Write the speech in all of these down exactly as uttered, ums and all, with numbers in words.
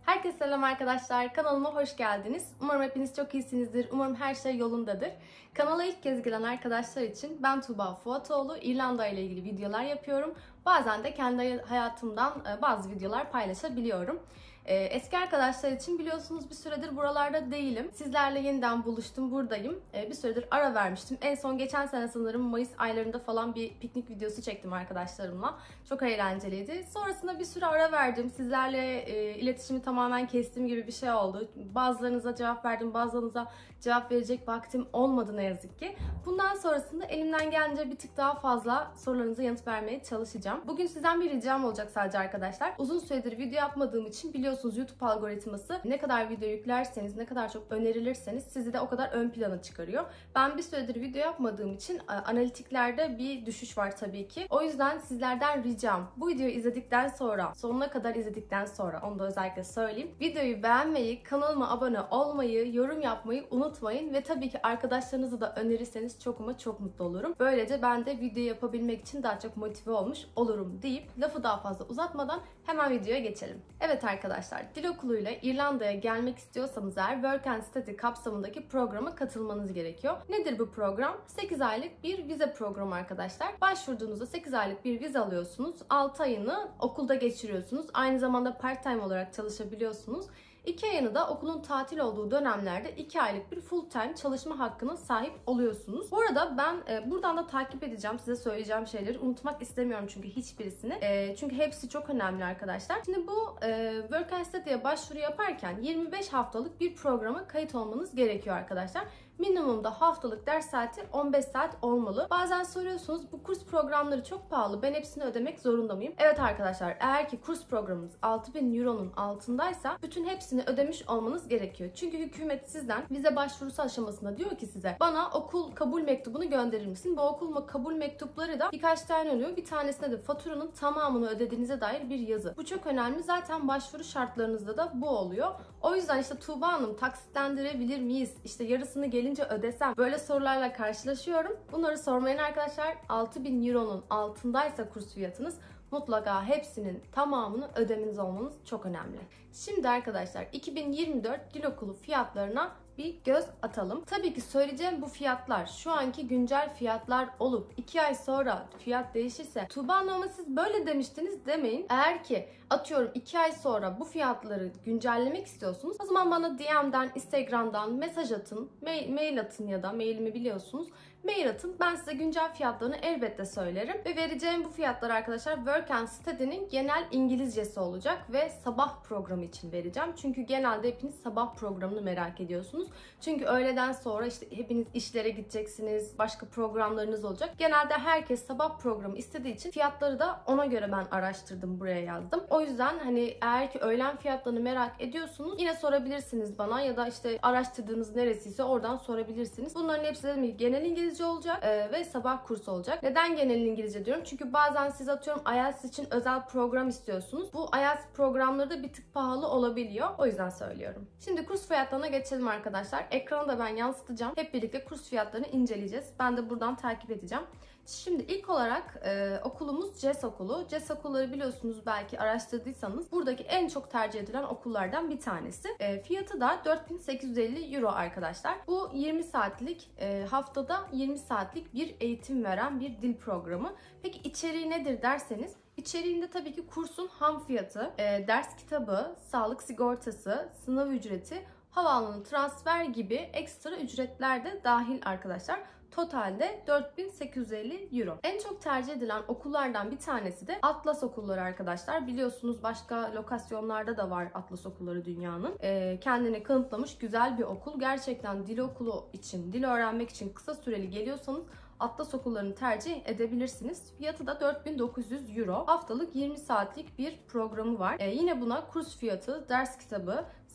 Herkese selam arkadaşlar. Kanalıma hoş geldiniz. Umarım hepiniz çok iyisinizdir. Umarım her şey yolundadır. Kanala ilk kez gelen arkadaşlar için ben Tuğba Fuatoğlu. İrlanda ile ilgili videolar yapıyorum. Bazen de kendi hayatımdan bazı videolar paylaşabiliyorum. Eski arkadaşlar için biliyorsunuz bir süredir buralarda değilim. Sizlerle yeniden buluştum, buradayım. Bir süredir ara vermiştim. En son geçen sene sanırım Mayıs aylarında falan bir piknik videosu çektim arkadaşlarımla. Çok eğlenceliydi. Sonrasında bir süre ara verdim. Sizlerle iletişimi tamamen kestim gibi bir şey oldu. Bazılarınıza cevap verdim, bazılarınıza cevap verecek vaktim olmadı ne yazık ki. Bundan sonrasında elimden gelince bir tık daha fazla sorularınıza yanıt vermeye çalışacağım. Bugün sizden bir ricam olacak sadece arkadaşlar. Uzun süredir video yapmadığım için biliyorsunuz YouTube algoritması ne kadar video yüklerseniz, ne kadar çok önerilirseniz sizi de o kadar ön plana çıkarıyor. Ben bir süredir video yapmadığım için analitiklerde bir düşüş var tabii ki. O yüzden sizlerden ricam bu videoyu izledikten sonra, sonuna kadar izledikten sonra onu da özellikle söyleyeyim. Videoyu beğenmeyi, kanalıma abone olmayı, yorum yapmayı unutmayın ve tabii ki arkadaşlarınızı da önerirseniz çok ama çok mutlu olurum. Böylece ben de video yapabilmek için daha çok motive olmuş olurum deyip lafı daha fazla uzatmadan hemen videoya geçelim. Evet arkadaşlar, dil okuluyla İrlanda'ya gelmek istiyorsanız eğer Work and Study kapsamındaki programa katılmanız gerekiyor. Nedir bu program? sekiz aylık bir vize programı arkadaşlar. Başvurduğunuzda sekiz aylık bir vize alıyorsunuz. altı ayını okulda geçiriyorsunuz. Aynı zamanda part time olarak çalışabiliyorsunuz. iki ayını da okulun tatil olduğu dönemlerde iki aylık bir full time çalışma hakkına sahip oluyorsunuz. Bu arada ben e, buradan da takip edeceğim. Size söyleyeceğim şeyleri unutmak istemiyorum çünkü hiçbirisini. E, çünkü hepsi çok önemli arkadaşlar. Şimdi bu e, Work and Study'ye başvuru yaparken yirmi beş haftalık bir programa kayıt olmanız gerekiyor arkadaşlar. Minimumda haftalık ders saati on beş saat olmalı. Bazen soruyorsunuz bu kurs programları çok pahalı. Ben hepsini ödemek zorunda mıyım? Evet arkadaşlar, eğer ki kurs programınız altı bin euronun altındaysa bütün hepsini ödemiş olmanız gerekiyor. Çünkü hükümet sizden vize başvurusu aşamasında diyor ki size bana okul kabul mektubunu gönderir misin? Bu okul kabul mektupları da birkaç tane oluyor. Bir tanesinde de faturanın tamamını ödediğinize dair bir yazı. Bu çok önemli. Zaten başvuru şartlarınızda da bu oluyor. O yüzden işte Tuğba Hanım taksitlendirebilir miyiz? İşte yarısını gelin ödesem, böyle sorularla karşılaşıyorum. Bunları sormayın arkadaşlar. altı bin euronun altındaysa kurs fiyatınız mutlaka hepsinin tamamını ödemeniz olmanız çok önemli. Şimdi arkadaşlar iki bin yirmi dört dil okulu fiyatlarına bir göz atalım. Tabii ki söyleyeceğim bu fiyatlar şu anki güncel fiyatlar olup iki ay sonra fiyat değişirse Tuğba Hanım ama siz böyle demiştiniz demeyin. Eğer ki atıyorum iki ay sonra bu fiyatları güncellemek istiyorsunuz, o zaman bana D M'den, Instagram'dan mesaj atın, mail, mail atın ya da mailimi biliyorsunuz. Mail atın. Ben size güncel fiyatlarını elbette söylerim. Ve vereceğim bu fiyatlar arkadaşlar Work and Study'nin genel İngilizcesi olacak ve sabah programı için vereceğim. Çünkü genelde hepiniz sabah programını merak ediyorsunuz. Çünkü öğleden sonra işte hepiniz işlere gideceksiniz, başka programlarınız olacak. Genelde herkes sabah programı istediği için fiyatları da ona göre ben araştırdım, buraya yazdım. O yüzden hani eğer ki öğlen fiyatlarını merak ediyorsunuz yine sorabilirsiniz bana ya da işte araştırdığınız neresiyse oradan sorabilirsiniz. Bunların hepsi de genel İngilizce olacak e, ve sabah kursu olacak. Neden genel İngilizce diyorum? Çünkü bazen siz atıyorum I E L T S için özel program istiyorsunuz. Bu I E L T S programları da bir tık pahalı olabiliyor. O yüzden söylüyorum. Şimdi kurs fiyatlarına geçelim arkadaşlar. Ekranı da ben yansıtacağım. Hep birlikte kurs fiyatlarını inceleyeceğiz. Ben de buradan takip edeceğim. Şimdi ilk olarak e, okulumuz C E S okulu. C E S okulları biliyorsunuz, belki araştırdıysanız buradaki en çok tercih edilen okullardan bir tanesi. E, fiyatı da dört bin sekiz yüz elli euro arkadaşlar. Bu yirmi saatlik e, haftada yirmi saatlik bir eğitim veren bir dil programı. Peki içeriği nedir derseniz, İçeriğinde tabii ki kursun ham fiyatı, e, ders kitabı, sağlık sigortası, sınav ücreti, havaalanı transfer gibi ekstra ücretler de dahil arkadaşlar. Totalde dört bin sekiz yüz elli euro. En çok tercih edilen okullardan bir tanesi de Atlas okulları arkadaşlar. Biliyorsunuz başka lokasyonlarda da var Atlas okulları dünyanın. Ee, kendini kanıtlamış güzel bir okul. Gerçekten dil okulu için, dil öğrenmek için kısa süreli geliyorsanız Atlas okullarını tercih edebilirsiniz. Fiyatı da dört bin dokuz yüz euro. Haftalık yirmi saatlik bir programı var. Ee, yine buna kurs fiyatı, ders kitabı,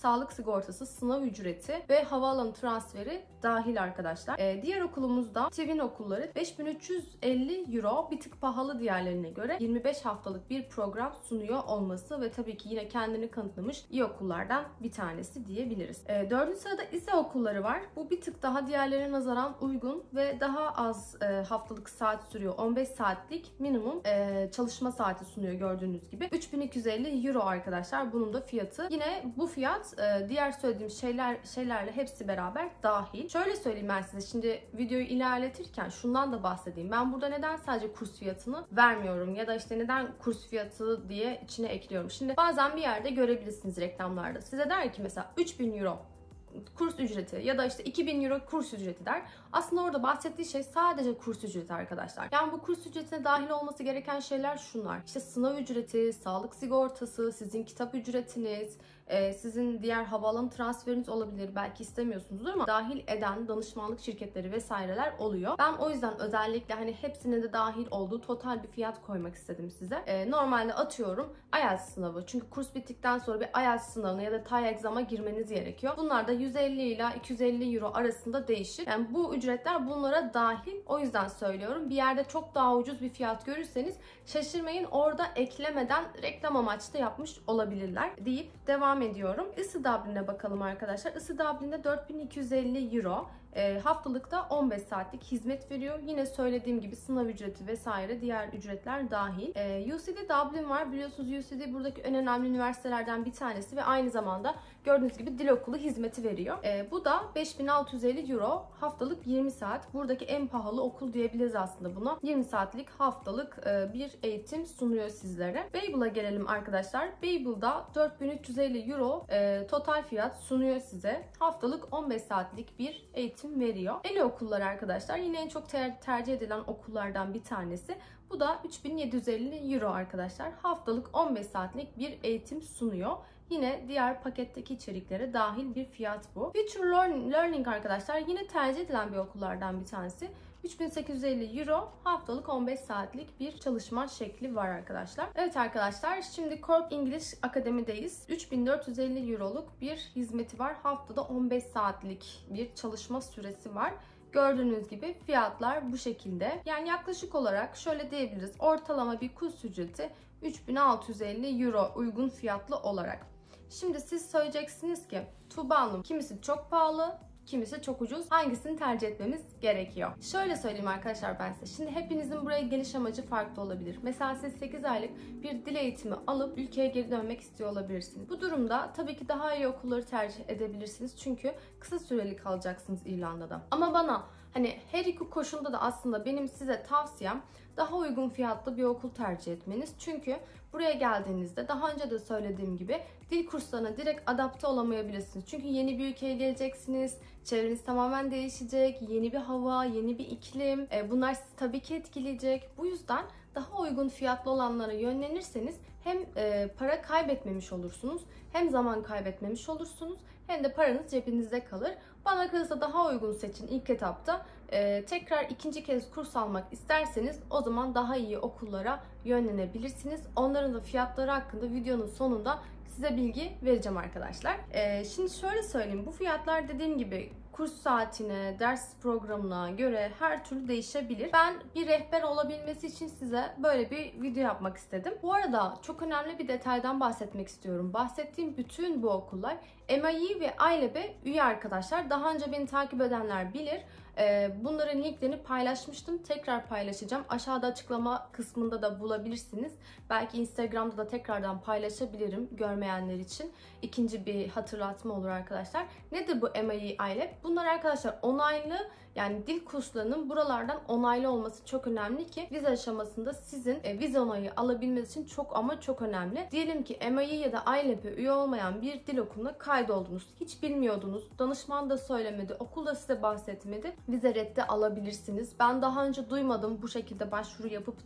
sağlık sigortası, sınav ücreti ve havaalanı transferi dahil arkadaşlar. Ee, diğer okulumuzda Twin okulları beş bin üç yüz elli euro, bir tık pahalı diğerlerine göre, yirmi beş haftalık bir program sunuyor olması ve tabii ki yine kendini kanıtlamış iyi okullardan bir tanesi diyebiliriz. Ee, dördüncü sırada ise okulları var. Bu bir tık daha diğerlerine nazaran uygun ve daha az e, haftalık saat sürüyor. on beş saatlik minimum e, çalışma saati sunuyor gördüğünüz gibi. üç bin iki yüz elli euro arkadaşlar bunun da fiyatı. Yine bu fiyat e, diğer söylediğim şeyler şeylerle hepsi beraber dahil. Şöyle söyleyeyim ben size, şimdi videoyu ilerletirken şundan da bahsedeyim. Ben burada neden sadece kurs fiyatını vermiyorum ya da işte neden kurs fiyatı diye içine ekliyorum. Şimdi bazen bir yerde görebilirsiniz reklamlarda. Size der ki mesela üç bin euro kurs ücreti ya da işte iki bin euro kurs ücreti der. Aslında orada bahsettiği şey sadece kurs ücreti arkadaşlar. Yani bu kurs ücretine dahil olması gereken şeyler şunlar. İşte sınav ücreti, sağlık sigortası, sizin kitap ücretiniz, sizin diğer havaalanı transferiniz olabilir. Belki istemiyorsunuzdur ama dahil eden danışmanlık şirketleri vesaireler oluyor. Ben o yüzden özellikle hani hepsine de dahil olduğu total bir fiyat koymak istedim size. Normalde atıyorum I E L T S sınavı. Çünkü kurs bittikten sonra bir I E L T S sınavına ya da T I E exam'a girmeniz gerekiyor. Bunlar da yüz elli ila iki yüz elli euro arasında değişir. Yani bu ücretler bunlara dahil. O yüzden söylüyorum. Bir yerde çok daha ucuz bir fiyat görürseniz şaşırmayın. Orada eklemeden reklam amaçlı yapmış olabilirler deyip devam ediyorum. I S I Dublin'e bakalım arkadaşlar. I S I Dublin'de dört bin iki yüz elli euro. E, haftalıkta on beş saatlik hizmet veriyor. Yine söylediğim gibi sınav ücreti vesaire diğer ücretler dahil. E, U C D Dublin var. Biliyorsunuz U C D buradaki en önemli üniversitelerden bir tanesi ve aynı zamanda gördüğünüz gibi dil okulu hizmeti veriyor. E, bu da beş bin altı yüz elli euro, haftalık yirmi saat. Buradaki en pahalı okul diyebiliriz aslında buna. yirmi saatlik haftalık e, bir eğitim sunuyor sizlere. Babel'a gelelim arkadaşlar. Babel'da dört bin üç yüz elli euro e, total fiyat sunuyor size. Haftalık on beş saatlik bir eğitim veriyor. Eli okulları arkadaşlar yine en çok ter tercih edilen okullardan bir tanesi. Bu da üç bin yedi yüz elli euro arkadaşlar. Haftalık on beş saatlik bir eğitim sunuyor. Yine diğer paketteki içeriklere dahil bir fiyat bu. Future Learning arkadaşlar yine tercih edilen bir okullardan bir tanesi. üç bin sekiz yüz elli euro, haftalık on beş saatlik bir çalışma şekli var arkadaşlar. Evet arkadaşlar, şimdi Corp English Akademi'deyiz. üç bin dört yüz elli euroluk bir hizmeti var. Haftada on beş saatlik bir çalışma süresi var. Gördüğünüz gibi fiyatlar bu şekilde. Yani yaklaşık olarak şöyle diyebiliriz. Ortalama bir kurs ücreti üç bin altı yüz elli euro uygun fiyatlı olarak. Şimdi siz söyleyeceksiniz ki Tuğba Hanım, kimisi çok pahalı, kimisi çok ucuz. Hangisini tercih etmemiz gerekiyor? Şöyle söyleyeyim arkadaşlar ben size. Şimdi hepinizin buraya geliş amacı farklı olabilir. Mesela siz sekiz aylık bir dil eğitimi alıp ülkeye geri dönmek istiyor olabilirsiniz. Bu durumda tabii ki daha iyi okulları tercih edebilirsiniz. Çünkü kısa süreli kalacaksınız İrlanda'da. Ama bana hani her iki koşulda da aslında benim size tavsiyem daha uygun fiyatlı bir okul tercih etmeniz. Çünkü buraya geldiğinizde daha önce de söylediğim gibi dil kurslarına direkt adapte olamayabilirsiniz. Çünkü yeni bir ülkeye geleceksiniz. Çevreniz tamamen değişecek. Yeni bir hava, yeni bir iklim. Bunlar sizi tabii ki etkileyecek. Bu yüzden daha uygun fiyatlı olanlara yönlenirseniz hem para kaybetmemiş olursunuz, hem zaman kaybetmemiş olursunuz, hem de paranız cebinizde kalır. Bana kalırsa daha uygun seçin ilk etapta. Ee, tekrar ikinci kez kurs almak isterseniz o zaman daha iyi okullara yönlenebilirsiniz. Onların da fiyatları hakkında videonun sonunda size bilgi vereceğim arkadaşlar. Ee, şimdi şöyle söyleyeyim. Bu fiyatlar dediğim gibi kurs saatine, ders programına göre her türlü değişebilir. Ben bir rehber olabilmesi için size böyle bir video yapmak istedim. Bu arada çok önemli bir detaydan bahsetmek istiyorum. Bahsettiğim bütün bu okullar M I E ve I L B üye arkadaşlar. Daha önce beni takip edenler bilir. Bunların linklerini paylaşmıştım. Tekrar paylaşacağım. Aşağıda açıklama kısmında da bulabilirsiniz. Belki Instagram'da da tekrardan paylaşabilirim görmeyenler için. İkinci bir hatırlatma olur arkadaşlar. Nedir bu M I E, I L B? Bunlar arkadaşlar onaylı, yani dil kurslarının buralardan onaylı olması çok önemli ki vize aşamasında sizin e, vize onayı alabilmeniz için çok ama çok önemli. Diyelim ki M I E ya da I L B üye olmayan bir dil okuluna kaydoldunuz. Hiç bilmiyordunuz. Danışman da söylemedi. Okul da size bahsetmedi. Vize reddi alabilirsiniz. Ben daha önce duymadım bu şekilde başvuru yapıp da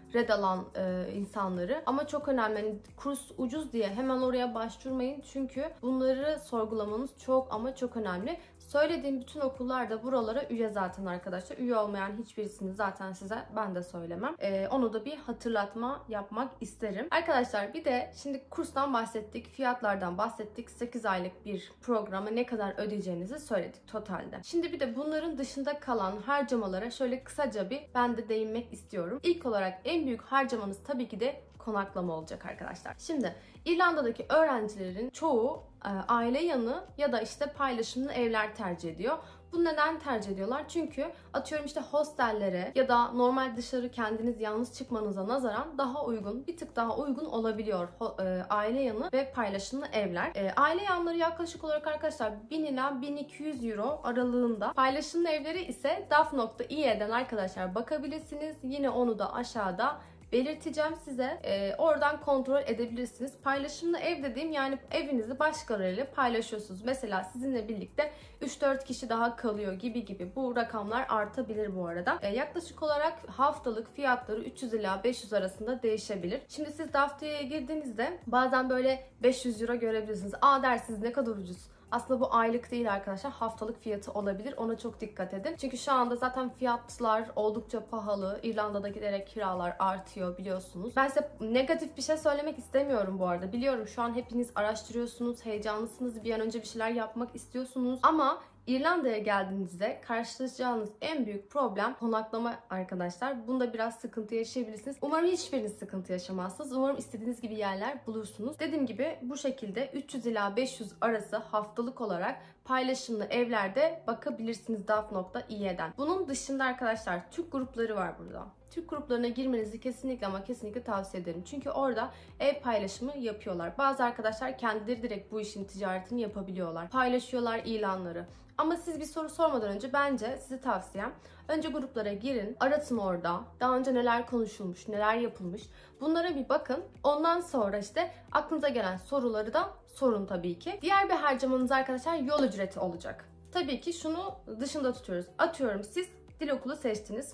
red alan e, insanları. Ama çok önemli. Yani kurs ucuz diye hemen oraya başvurmayın. Çünkü bunları sorgulamanız çok ama çok önemli. Söylediğim bütün okullar da buralara üye zaten arkadaşlar. Üye olmayan hiçbirisini zaten size ben de söylemem. Ee, onu da bir hatırlatma yapmak isterim. Arkadaşlar bir de şimdi kurstan bahsettik, fiyatlardan bahsettik. sekiz aylık bir programa ne kadar ödeyeceğinizi söyledik totalde. Şimdi bir de bunların dışında kalan harcamalara şöyle kısaca bir ben de değinmek istiyorum. İlk olarak en büyük harcamanız tabii ki de konaklama olacak arkadaşlar. Şimdi İrlanda'daki öğrencilerin çoğu e, aile yanı ya da işte paylaşımlı evler tercih ediyor. Bu neden tercih ediyorlar? Çünkü atıyorum işte hostellere ya da normal dışarı kendiniz yalnız çıkmanıza nazaran daha uygun, bir tık daha uygun olabiliyor e, aile yanı ve paylaşımlı evler. E, aile yanları yaklaşık olarak arkadaşlar bin ila bin iki yüz euro aralığında. Paylaşımlı evleri ise daf nokta i'den arkadaşlar bakabilirsiniz. Yine onu da aşağıda belirteceğim size. Ee, oradan kontrol edebilirsiniz. Paylaşımlı ev dediğim yani evinizi başkalarıyla paylaşıyorsunuz. Mesela sizinle birlikte üç dört kişi daha kalıyor gibi gibi. Bu rakamlar artabilir bu arada. Ee, yaklaşık olarak haftalık fiyatları üç yüz ila beş yüz arasında değişebilir. Şimdi siz Daftia'ya girdiğinizde bazen böyle beş yüz euro görebilirsiniz. Aa dersiniz ne kadar ucuz. Aslında bu aylık değil arkadaşlar, haftalık fiyatı olabilir. Ona çok dikkat edin. Çünkü şu anda zaten fiyatlar oldukça pahalı. İrlanda'da giderek kiralar artıyor biliyorsunuz. Ben size negatif bir şey söylemek istemiyorum bu arada. Biliyorum şu an hepiniz araştırıyorsunuz, heyecanlısınız, bir an önce bir şeyler yapmak istiyorsunuz. Ama İrlanda'ya geldiğinizde karşılaşacağınız en büyük problem konaklama arkadaşlar. Bunda biraz sıkıntı yaşayabilirsiniz. Umarım hiçbiriniz sıkıntı yaşamazsınız. Umarım istediğiniz gibi yerler bulursunuz. Dediğim gibi bu şekilde üç yüz ila beş yüz arası haftalık olarak paylaşımlı evlerde bakabilirsiniz daf nokta i'den. Bunun dışında arkadaşlar Türk grupları var burada. Türk gruplarına girmenizi kesinlikle ama kesinlikle tavsiye ederim. Çünkü orada ev paylaşımı yapıyorlar. Bazı arkadaşlar kendileri direkt bu işin ticaretini yapabiliyorlar. Paylaşıyorlar ilanları. Ama siz bir soru sormadan önce bence size tavsiyem önce gruplara girin, aratın orada. Daha önce neler konuşulmuş, neler yapılmış. Bunlara bir bakın. Ondan sonra işte aklınıza gelen soruları da sorun tabii ki. Diğer bir harcamanız arkadaşlar yol ücreti olacak. Tabii ki şunu dışında tutuyoruz. Atıyorum siz dil okulu seçtiniz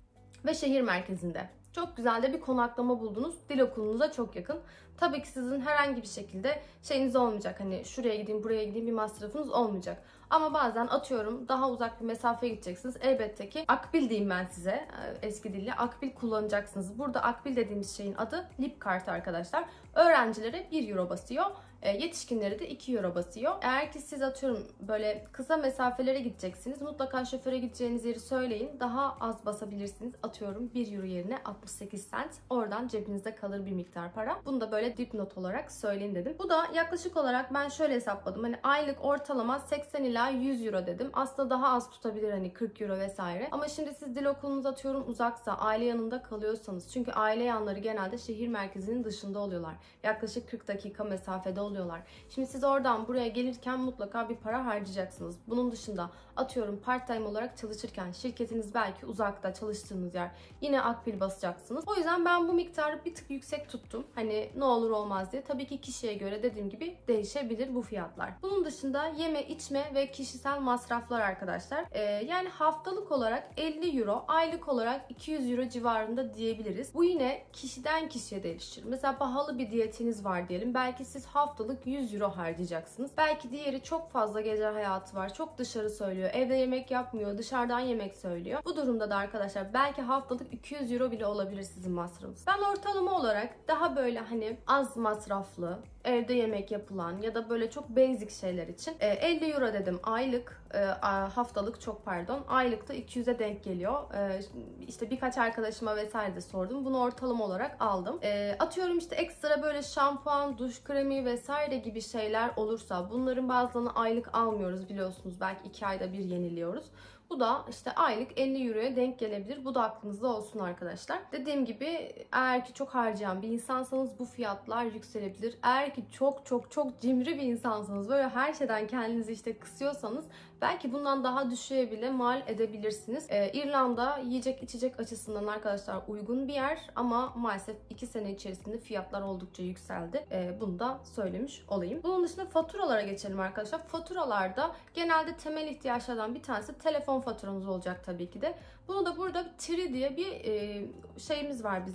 ve şehir merkezinde. Çok güzel de bir konaklama buldunuz. Dil okulunuza çok yakın. Tabii ki sizin herhangi bir şekilde şeyiniz olmayacak. Hani şuraya gideyim, buraya gideyim bir masrafınız olmayacak. Ama bazen atıyorum daha uzak bir mesafeye gideceksiniz. Elbette ki akbil diyeyim ben size. Eski dille akbil kullanacaksınız. Burada akbil dediğimiz şeyin adı Lip kart arkadaşlar. Öğrencilere bir euro basıyor. Yetişkinlere de iki euro basıyor. Eğer ki siz atıyorum böyle kısa mesafelere gideceksiniz. Mutlaka şoföre gideceğiniz yeri söyleyin. Daha az basabilirsiniz. Atıyorum bir euro yerine altmış sekiz sent. Oradan cebinizde kalır bir miktar para. Bunu da böyle dipnot olarak söyleyin dedim. Bu da yaklaşık olarak ben şöyle hesapladım. Hani aylık ortalama seksen ila yüz euro dedim. Aslında daha az tutabilir hani kırk euro vesaire. Ama şimdi siz dil okulunuz atıyorum uzaksa, aile yanında kalıyorsanız. Çünkü aile yanları genelde şehir merkezinin dışında oluyorlar. Yaklaşık kırk dakika mesafede oluyorlar. Şimdi siz oradan buraya gelirken mutlaka bir para harcayacaksınız. Bunun dışında atıyorum part time olarak çalışırken şirketiniz belki uzakta çalıştığınız yer yine akbil basacaksınız. O yüzden ben bu miktarı bir tık yüksek tuttum. Hani ne olur olmaz diye. Tabii ki kişiye göre dediğim gibi değişebilir bu fiyatlar. Bunun dışında yeme içme ve kişisel masraflar arkadaşlar. Ee, yani haftalık olarak elli euro, aylık olarak iki yüz euro civarında diyebiliriz. Bu yine kişiden kişiye değişir. Mesela pahalı bir diyetiniz var diyelim. Belki siz haftalık yüz euro harcayacaksınız. Belki diğeri çok fazla gece hayatı var. Çok dışarı söylüyor. Evde yemek yapmıyor. Dışarıdan yemek söylüyor. Bu durumda da arkadaşlar belki haftalık iki yüz euro bile olabilir sizin masrafınız. Ben ortalama olarak daha böyle hani az masraflı, evde yemek yapılan ya da böyle çok basic şeyler için elli euro dedim aylık, haftalık çok pardon, aylıkta iki yüze denk geliyor. İşte birkaç arkadaşıma vesaire de sordum. Bunu ortalama olarak aldım. Atıyorum işte ekstra böyle şampuan, duş kremi vesaire gibi şeyler olursa bunların bazılarını aylık almıyoruz biliyorsunuz. Belki iki ayda bir yeniliyoruz. Bu da işte aylık elli euroya denk gelebilir. Bu da aklınızda olsun arkadaşlar. Dediğim gibi eğer ki çok harcayan bir insansanız bu fiyatlar yükselebilir. Eğer ki çok çok çok cimri bir insansanız, böyle her şeyden kendinizi işte kısıyorsanız belki bundan daha düşüğe bile mal edebilirsiniz. Ee, İrlanda yiyecek içecek açısından arkadaşlar uygun bir yer ama maalesef iki sene içerisinde fiyatlar oldukça yükseldi. Ee, bunu da söylemiş olayım. Bunun dışında faturalara geçelim arkadaşlar. Faturalarda genelde temel ihtiyaçlardan bir tanesi telefon faturanız olacak tabii ki de. Bunu da burada Tri diye bir e, şeyimiz var bizim.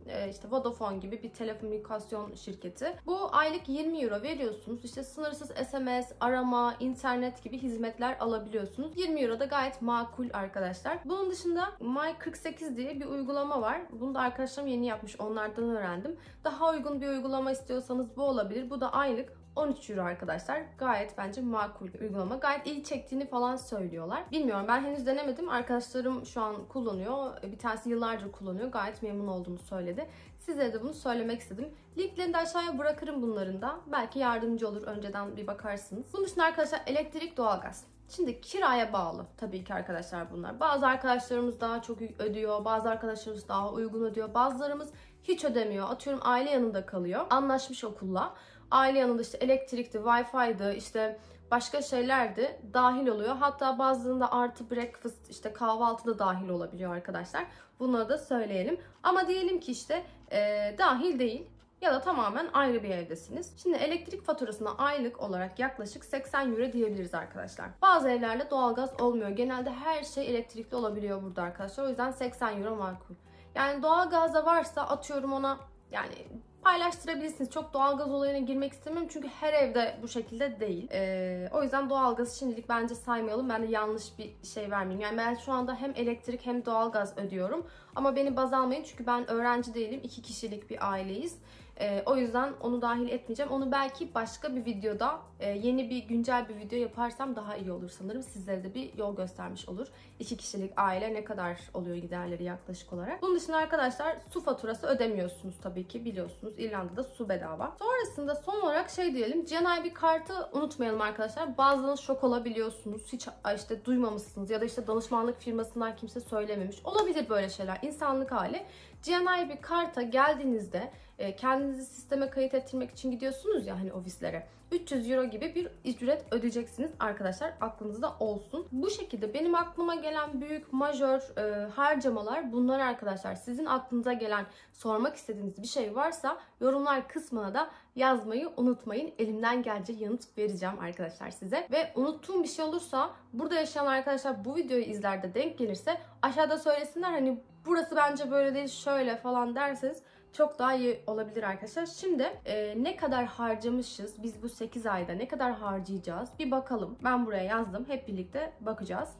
e, işte Vodafone gibi bir telekomünikasyon şirketi. Bu aylık yirmi euro veriyorsunuz. İşte sınırsız S M S, arama, internet gibi hizmetler alabiliyorsunuz. yirmi euro da gayet makul arkadaşlar. Bunun dışında My kırk sekiz diye bir uygulama var. Bunu da arkadaşlarım yeni yapmış. Onlardan öğrendim. Daha uygun bir uygulama istiyorsanız bu olabilir. Bu da aylık on üç euro arkadaşlar. Gayet bence makul bir uygulama. Gayet iyi çektiğini falan söylüyorlar. Bilmiyorum, ben henüz denemedim. Arkadaşlarım şu an kullanıyor. Bir tanesi yıllardır kullanıyor. Gayet memnun olduğunu söyledi. Sizlere de bunu söylemek istedim. Linklerini de aşağıya bırakırım bunların da. Belki yardımcı olur. Önceden bir bakarsınız. Bunun dışında arkadaşlar elektrik, doğalgaz. Şimdi kiraya bağlı tabii ki arkadaşlar bunlar. Bazı arkadaşlarımız daha çok ödüyor. Bazı arkadaşlarımız daha uygun ödüyor. Bazılarımız hiç ödemiyor. Atıyorum aile yanında kalıyor. Anlaşmış okulla. Aile yanında işte elektrikti, Wi-Fi'di, işte başka şeyler de dahil oluyor. Hatta bazılarında artı breakfast, işte kahvaltı da dahil olabiliyor arkadaşlar. Bunları da söyleyelim. Ama diyelim ki işte e, dahil değil ya da tamamen ayrı bir evdesiniz. Şimdi elektrik faturasına aylık olarak yaklaşık seksen euro diyebiliriz arkadaşlar. Bazı evlerde doğalgaz olmuyor. Genelde her şey elektrikli olabiliyor burada arkadaşlar. O yüzden seksen euro makul. Yani doğalgaz da varsa atıyorum ona, yani paylaştırabilirsiniz. Çok doğalgaz olayına girmek istemiyorum çünkü her evde bu şekilde değil. Ee, o yüzden doğalgazı şimdilik bence saymayalım. Ben de yanlış bir şey vermeyeyim. Yani ben şu anda hem elektrik hem doğalgaz ödüyorum. Ama beni baz almayın çünkü ben öğrenci değilim. İki kişilik bir aileyiz. Ee, o yüzden onu dahil etmeyeceğim. Onu belki başka bir videoda, e, yeni bir güncel bir video yaparsam daha iyi olur sanırım. Sizlere de bir yol göstermiş olur. İki kişilik aile ne kadar oluyor giderleri yaklaşık olarak. Bunun dışında arkadaşlar su faturası ödemiyorsunuz tabii ki, biliyorsunuz. İrlanda'da su bedava. Sonrasında son olarak şey diyelim. G N I B kartı unutmayalım arkadaşlar. Bazılarınız şok olabiliyorsunuz. Hiç işte duymamışsınız ya da işte danışmanlık firmasından kimse söylememiş. Olabilir böyle şeyler. İnsanlık hali. G N I B karta geldiğinizde kendinizi sisteme kayıt ettirmek için gidiyorsunuz ya hani ofislere. üç yüz euro gibi bir ücret ödeyeceksiniz arkadaşlar, aklınızda olsun. Bu şekilde benim aklıma gelen büyük majör e, harcamalar bunlar arkadaşlar. Sizin aklınıza gelen, sormak istediğiniz bir şey varsa yorumlar kısmına da yazmayı unutmayın. Elimden gelince yanıt vereceğim arkadaşlar size. Ve unuttuğum bir şey olursa, burada yaşayan arkadaşlar bu videoyu izler de denk gelirse aşağıda söylesinler, hani burası bence böyle değil şöyle falan derseniz çok daha iyi olabilir arkadaşlar. Şimdi e, ne kadar harcamışız biz bu sekiz ayda, ne kadar harcayacağız bir bakalım. Ben buraya yazdım. Hep birlikte bakacağız.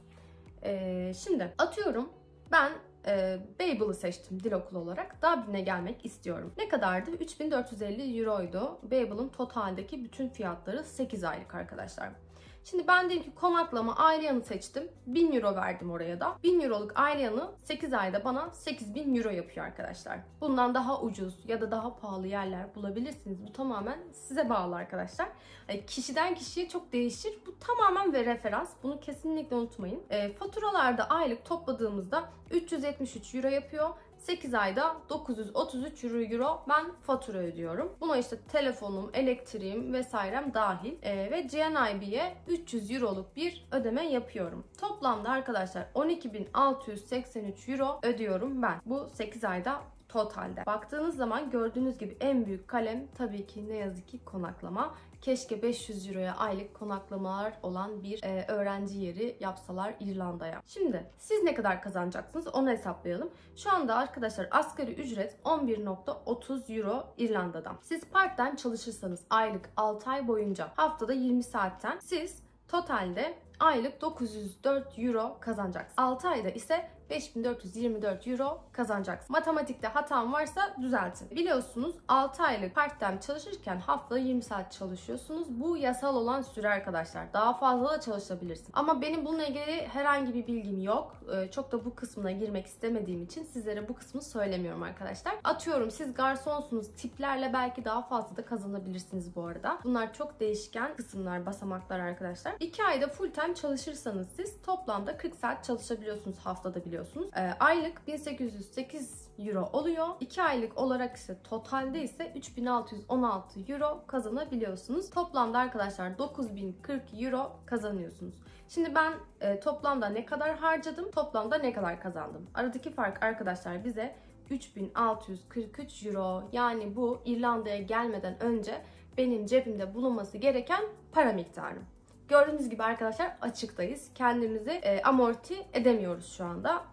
E, şimdi atıyorum ben e, Babel'ı seçtim dil okulu olarak. Dublin'e gelmek istiyorum. Ne kadardı? üç bin dört yüz elli euroydu. Babel'ın totaldeki bütün fiyatları sekiz aylık arkadaşlar. Şimdi ben dedim ki konaklama, aile yanı seçtim. bin euro verdim oraya da. bin euroluk aile yanı sekiz ayda bana sekiz bin euro yapıyor arkadaşlar. Bundan daha ucuz ya da daha pahalı yerler bulabilirsiniz. Bu tamamen size bağlı arkadaşlar. Yani kişiden kişiye çok değişir. Bu tamamen ve referans. Bunu kesinlikle unutmayın. E, faturalarda aylık topladığımızda üç yüz yetmiş üç euro yapıyor. sekiz ayda dokuz yüz otuz üç euro ben fatura ödüyorum. Buna işte telefonum, elektriğim vesairem dahil. Ee, ve G N I B'ye üç yüz euroluk bir ödeme yapıyorum. Toplamda arkadaşlar on iki bin altı yüz seksen üç euro ödüyorum ben. Bu sekiz ayda totalde. Baktığınız zaman gördüğünüz gibi en büyük kalem tabii ki ne yazık ki konaklama. Keşke beş yüz euroya aylık konaklamalar olan bir e, öğrenci yeri yapsalar İrlanda'ya. Şimdi siz ne kadar kazanacaksınız onu hesaplayalım. Şu anda arkadaşlar asgari ücret on bir nokta otuz euro İrlanda'dan. Siz part-time çalışırsanız aylık altı ay boyunca haftada yirmi saatten siz totalde aylık dokuz yüz dört euro kazanacaksınız. altı ayda ise beş bin dört yüz yirmi dört euro kazanacaksınız. Matematikte hatam varsa düzeltin. Biliyorsunuz altı aylık part-time çalışırken haftada yirmi saat çalışıyorsunuz. Bu yasal olan süre arkadaşlar. Daha fazla da çalışabilirsiniz. Ama benim bununla ilgili herhangi bir bilgim yok. Çok da bu kısmına girmek istemediğim için sizlere bu kısmı söylemiyorum arkadaşlar. Atıyorum siz garsonsunuz. Tiplerle belki daha fazla da kazanabilirsiniz bu arada. Bunlar çok değişken kısımlar, basamaklar arkadaşlar. iki ayda full time çalışırsanız siz toplamda kırk saat çalışabiliyorsunuz haftada, biliyorsunuz. E, aylık bin sekiz yüz sekiz euro oluyor. iki aylık olarak ise totalde ise üç bin altı yüz on altı euro kazanabiliyorsunuz. Toplamda arkadaşlar dokuz bin kırk euro kazanıyorsunuz. Şimdi ben e, toplamda ne kadar harcadım, toplamda ne kadar kazandım? Aradaki fark arkadaşlar bize üç bin altı yüz kırk üç euro, yani bu İrlanda'ya gelmeden önce benim cebimde bulunması gereken para miktarım. Gördüğünüz gibi arkadaşlar açıktayız. Kendimizi e, amorti edemiyoruz şu anda.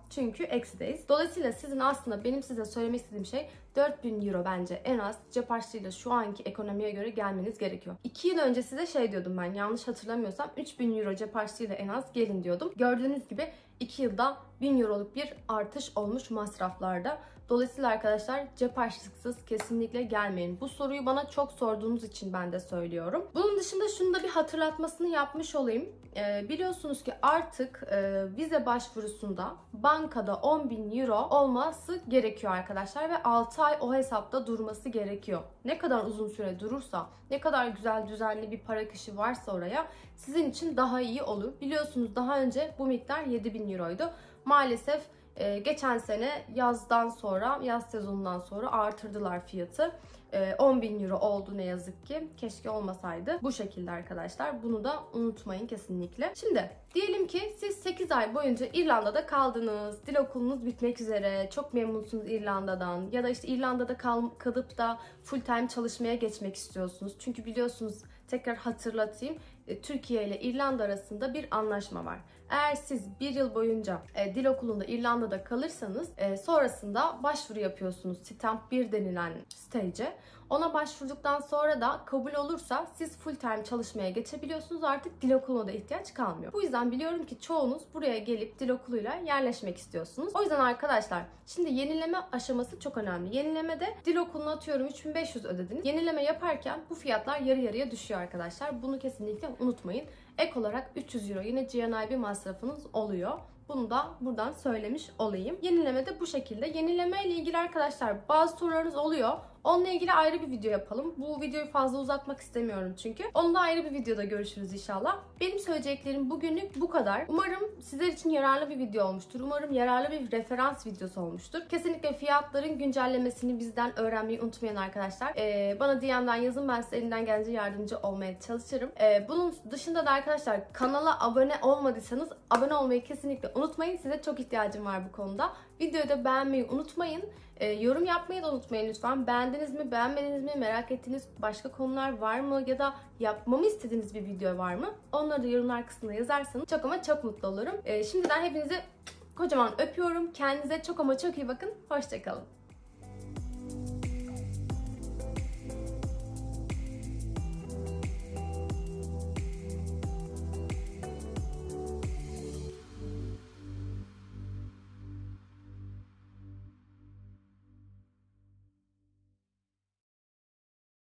Çünkü eksideyiz. Dolayısıyla sizin aslında benim size söylemek istediğim şey dört bin euro bence en az cep harçlığıyla şu anki ekonomiye göre gelmeniz gerekiyor. iki yıl önce size şey diyordum ben, yanlış hatırlamıyorsam üç bin euro cep harçlığıyla en az gelin diyordum. Gördüğünüz gibi iki yılda bin euroluk bir artış olmuş masraflarda. Dolayısıyla arkadaşlar cep harçlıksız kesinlikle gelmeyin. Bu soruyu bana çok sorduğunuz için ben de söylüyorum. Bunun dışında şunu da bir hatırlatmasını yapmış olayım. Ee, biliyorsunuz ki artık e, vize başvurusunda bankada on bin euro olması gerekiyor arkadaşlar ve altı ay o hesapta durması gerekiyor. Ne kadar uzun süre durursa, ne kadar güzel düzenli bir para akışı varsa oraya sizin için daha iyi olur. Biliyorsunuz daha önce bu miktar yedi bin euroydu. Maalesef Ee, geçen sene yazdan sonra, yaz sezonundan sonra artırdılar fiyatı. Ee, on bin euro oldu ne yazık ki. Keşke olmasaydı. Bu şekilde arkadaşlar. Bunu da unutmayın kesinlikle. Şimdi diyelim ki siz sekiz ay boyunca İrlanda'da kaldınız. Dil okulunuz bitmek üzere. Çok memnunsunuz İrlanda'dan. Ya da işte İrlanda'da kal kalıp da full time çalışmaya geçmek istiyorsunuz. Çünkü biliyorsunuz, tekrar hatırlatayım, Türkiye ile İrlanda arasında bir anlaşma var. Eğer siz bir yıl boyunca e, dil okulunda İrlanda'da kalırsanız e, sonrasında başvuru yapıyorsunuz Stamp bir denilen stage'e. Ona başvurduktan sonra da kabul olursa siz full time çalışmaya geçebiliyorsunuz. Artık dil okuluna da ihtiyaç kalmıyor. Bu yüzden biliyorum ki çoğunuz buraya gelip dil okuluyla yerleşmek istiyorsunuz. O yüzden arkadaşlar şimdi yenileme aşaması çok önemli. Yenilemede dil okuluna atıyorum üç bin beş yüz ödediniz. Yenileme yaparken bu fiyatlar yarı yarıya düşüyor arkadaşlar. Bunu kesinlikle unutmayın. Ek olarak üç yüz euro yine G N I B masrafınız oluyor. Bunu da buradan söylemiş olayım. Yenileme de bu şekilde. Yenileme ile ilgili arkadaşlar bazı sorularınız oluyor. Onunla ilgili ayrı bir video yapalım. Bu videoyu fazla uzatmak istemiyorum çünkü. Onunla ayrı bir videoda görüşürüz inşallah. Benim söyleyeceklerim bugünlük bu kadar. Umarım sizler için yararlı bir video olmuştur. Umarım yararlı bir referans videosu olmuştur. Kesinlikle fiyatların güncellemesini bizden öğrenmeyi unutmayın arkadaşlar. Ee, bana D M'den yazın. Ben size elinden gelince yardımcı olmaya çalışırım. Ee, bunun dışında da arkadaşlar kanala abone olmadıysanız abone olmayı kesinlikle unutmayın. Size çok ihtiyacım var bu konuda. Videoyu da beğenmeyi unutmayın. E, yorum yapmayı da unutmayın lütfen. Beğendiniz mi, beğenmediniz mi, merak ettiğiniz başka konular var mı ya da yapmamı istediğiniz bir video var mı? Onları da yorumlar kısmına yazarsanız çok ama çok mutlu olurum. E, şimdiden hepinizi kocaman öpüyorum. Kendinize çok ama çok iyi bakın. Hoşça kalın.